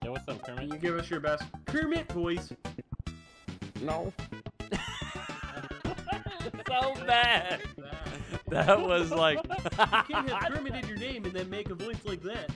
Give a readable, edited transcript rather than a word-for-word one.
Yeah, what's up, Kermit? Can you give us your best Kermit voice? No. So bad. That was like. You can't have Kermit in your name and then make a voice like that.